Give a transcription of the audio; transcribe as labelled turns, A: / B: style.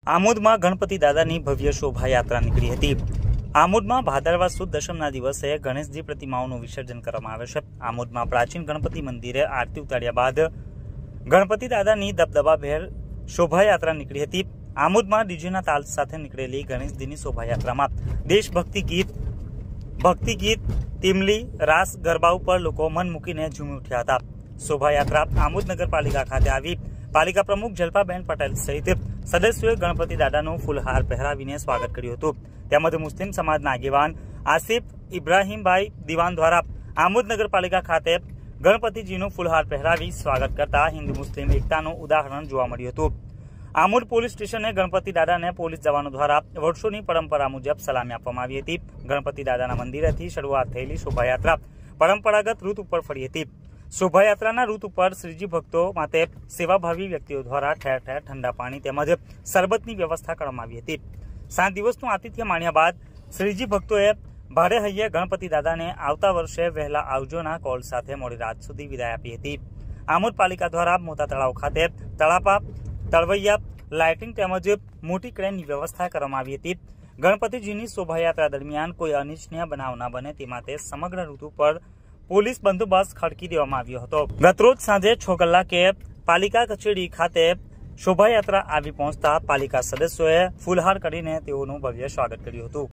A: આમોદમાં ગણપતિ દાદાની ભવ્ય શોભાયાત્રા નીકળી હતી। આમોદમાં ભાદરવા સુદ દશમના દિવસે ગણેશજી પ્રતિમાઓનું વિસર્જન કરવામાં આવે છે। આમોદમાં પ્રાચીન ગણપતિ મંદિરે આરતી ઉતાર્યા બાદ ગણપતિ દાદાની દબદબાભેર શોભાયાત્રા નીકળી હતી। આમોદમાં ડીજેના તાલ સાથે નીકળેલી ગણેશજીની શોભાયાત્રામાં દેશભક્તિ ગીત, ટીમલી, રાસ ગરબા ઉપર લોકો મન મૂકીને ઝૂમી ઉઠ્યા હતા। શોભાયાત્રા આમોદ નગરપાલિકા ખાતે આવી પાલિકા પ્રમુખ જલ્પાબેન પટેલ સહિત સદસ્યોએ ગણપતિ દાદાનું ફૂલહાર પહેરાવીને સ્વાગત કર્યું હતું। તેમજ મુસ્લિમ સમાજના આગેવાન આસિફ ઇબ્રાહીમભાઈ દિવાન દ્વારા આમોદ નગરપાલિકા ખાતે ગણપતિજીનું ફૂલહાર પહેરાવી સ્વાગત કરતા હિન્દુ મુસ્લિમ એકતાનું ઉદાહરણ જોવા મળ્યું હતું। આમોદ પોલીસ સ્ટેશને ગણપતિ દાદાને પોલીસ જવાનો દ્વારા વર્ષોની પરંપરા મુજબ સલામી આપવામાં આવી હતી। ગણપતિ દાદાના મંદિરેથી શરૂઆત થયેલી શોભાયાત્રા પરંપરાગત રૂટ ઉપર ફરી હતી। શોભાયાત્રાના રૂટ ઉપર શ્રીજી ભક્તો માટે સેવાભાવી વ્યક્તિઓ દ્વારા ઠેર ઠેર ઠંડા પાણી તેમજ શરબતની વ્યવસ્થા કરવામાં આવી હતી। 7 દિવસનું આતિથ્ય માણ્યા બાદ શ્રીજી ભક્તોએ ભારે હૈયે ગણપતિ દાદાને આવતા વર્ષે વહેલા આવજોના કોલ સાથે મોડી રાત સુધી વિદાય આપી હતી। આમોદ પાલિકા દ્વારા મોટા તળાવ ખાતે તળાપા, તળવૈયા, લાઇટિંગ તેમજ મોટી ક્રેનની વ્યવસ્થા કરવામાં આવી હતી। ગણપતિજીની શોભાયાત્રા દરમિયાન કોઈ અનિચ્છનીય બનાવ ન બને તે માટે સમગ્ર રૂટ ઉપર પોલીસ બંદોબસ્ત ખડકી દેવામાં આવ્યો હતો। ગતરોજ સાંજે 6 કલાકે પાલિકા કચેરી ખાતે શોભાયાત્રા આવી પહોંચતા પાલિકા સદસ્યોએ ફૂલહાર કરીને તેઓનું ભવ્ય સ્વાગત કર્યું હતું।